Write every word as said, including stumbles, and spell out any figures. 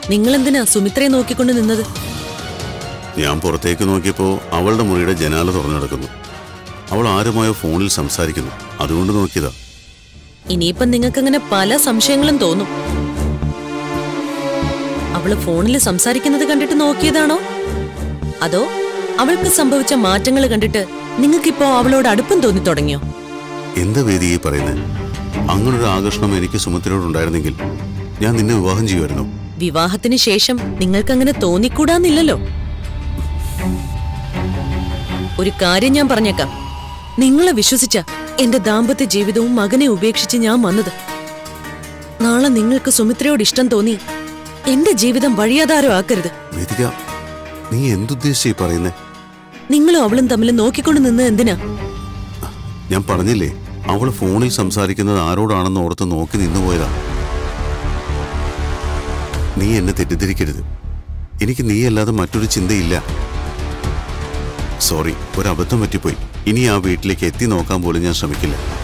നിങ്ങൾ എന്തിനാ സുമിത്രയെ നോക്കിക്കൊണ്ട് നിന്നത്? ഞാൻ പുറത്തേക്ക് നോക്കിയപ്പോൾ അവളുടെ മുറിയുടെ ജനാല തുറന്നു കിടക്കുന്നു. അവൾ ആരുമായോ ഫോണിൽ സംസാരിക്കുന്നു. അതുകൊണ്ട് നോക്കിയതാ. ഇനിയിപ്പം നിങ്ങൾക്കങ്ങനെ പല സംശയങ്ങളും തോന്നും. അവള് ഫോണിൽ സംസാരിക്കുന്നത് കണ്ടിട്ട് നോക്കിയതാണോ, അതോ അവൾക്ക് സംഭവിച്ച മാറ്റങ്ങൾ കണ്ടിട്ട് നിങ്ങൾക്കിപ്പോ അവളോട് അടുപ്പം തോന്നി തുടങ്ങിയോ? എന്താ വേദി ഈ പറയുന്നത്? അങ്ങനൊരു ആകർഷണം എനിക്ക് സുമിത്രയോടുണ്ടായിരുന്നെങ്കിൽ ഞാൻ നിന്നെ വിവാഹം ചെയ്യുമായിരുന്നു. വിവാഹത്തിന് ശേഷം നിങ്ങൾക്കങ്ങനെ തോന്നിക്കൂടാന്നില്ലല്ലോ. ഒരു കാര്യം ഞാൻ പറഞ്ഞേക്കാം, നിങ്ങളെ വിശ്വസിച്ച എന്റെ ദാമ്പത്യ ജീവിതവും മകനെ ഉപേക്ഷിച്ച് ഞാൻ വന്നത്. നാളെ നിങ്ങൾക്ക് സുമിത്രയോട് ഇഷ്ടം തോന്നി എന്റെ ജീവിതം വഴിയാധാരം ആക്കരുത്. നീ എന്തുദ്ദേശിച്ചാ പറയുന്നേ? നിങ്ങളും അവളും തമ്മിൽ നോക്കിക്കൊണ്ട് നിന്ന് എന്തിനാ? ഞാൻ പറഞ്ഞില്ലേ, അവൾ ഫോണിൽ സംസാരിക്കുന്നത് ആരോടാണെന്ന് ഓർത്ത് നോക്കി നിന്നുപോയതാ. നീ എന്നെ തെറ്റിദ്ധരിക്കരുത്. എനിക്ക് നീയല്ലാതെ മറ്റൊരു ചിന്തയില്ല. സോറി, ഒരബദ്ധം പറ്റിപ്പോയി. ഇനി ആ വീട്ടിലേക്ക് എത്തി നോക്കാൻ പോലും ഞാൻ ശ്രമിക്കില്ല.